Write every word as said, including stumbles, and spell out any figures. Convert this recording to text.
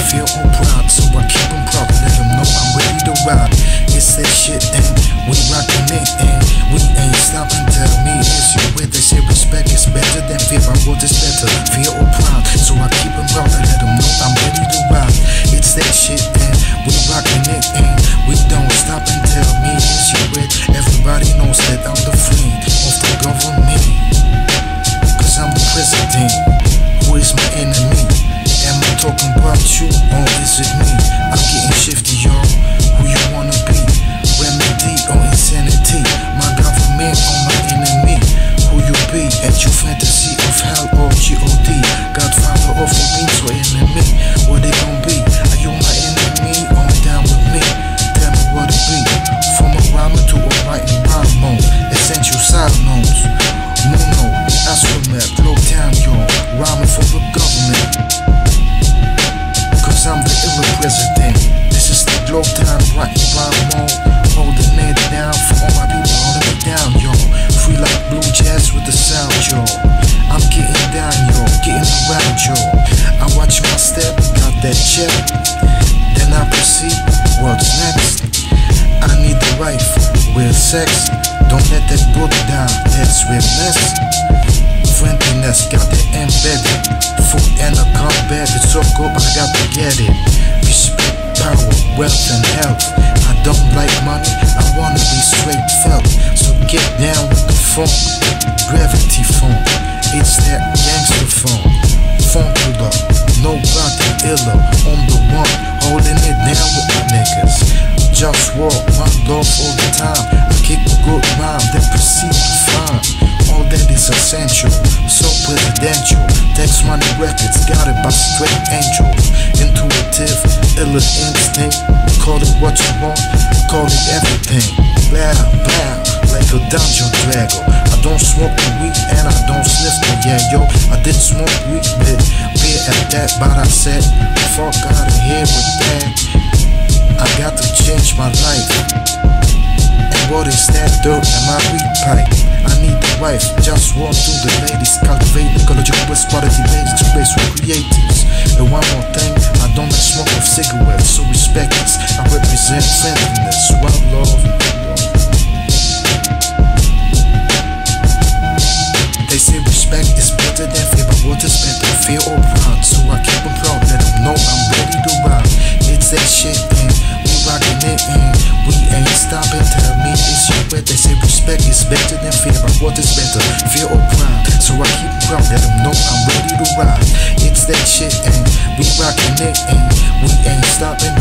fear or pride, so I keep them proud, let them know I'm ready to ride. It's that shit and we rockin' it and we ain't stopping. Tell me is you with they say respect is better than fear, I what is better, fear or pride, so I keep them proud and let them know I'm ready to ride. It's that shit and we rockin' it and we don't stop and tell me is you with. Everybody knows that I'm the friend of the government, cause I'm the president. Who is my enemy? Am I talking about you or is it me? I'm getting shifty, y'all. Who you wanna be? Remedy or insanity? My government or my enemy? Who you be? At your fantasy of hell or G O D? Godfather of the beats or enemy? What they gon' be? Are you my enemy or down with me? Tell me what it be. From a rhymer to a writing rhyme mode. Essential side notes. Muno, Astromet, Globetown, y'all. Rhyming for the government, cause I'm the illa president. This is the Globetown, writing rhyme mode. Holding it down for all my people, holding it down, y'all. Free like blue jazz with the sound, y'all. I'm getting down, y'all, getting around, y'all. I watch my step, got that check. Then I proceed, what's next? I need the wife, real sex. Don't let that book down, that's real mess. Friendliness, got it embedded. Food and a combat, it's so good, I got to get it. Respect, power, wealth and health. I don't like money, I wanna be straight felt. So get down with the funk, gravity funk. It's that gangster funk. Funkula, nobody iller. On the one, holding it down with my niggas. JustWar, one love all the time. I kick a good rhyme, then proceed to find all that is essential, so presidential. Text money records, got it by straight angels. Intuitive, illa instinct. Call it what you want, call it everything. Blah, blah, like a dungeon dragger. I don't smoke the weed and I don't sniff the yeah, yo. I did smoke weed, but beer at that, but I said, fuck out of here with that. I got to change my life. And what is that dirt in my weed pipe? I need the wife, just walk through the ladies. Cultivate ecological best quality basics, place with creatives. And one more thing, I don't like smoke of cigarettes, so respect this. I represent friendliness, one love. They say respect is better than fear, but what is better, fear or pride? So I keep them proud, let them know I'm ready to ride. It's that shit and we rockin' it and we ain't stopping. Tell me it's your way. They say respect is better than fear, but what is better, fear or pride? So I keep them proud, let them know I'm ready to ride. It's that shit and we rockin' it and we ain't stopping.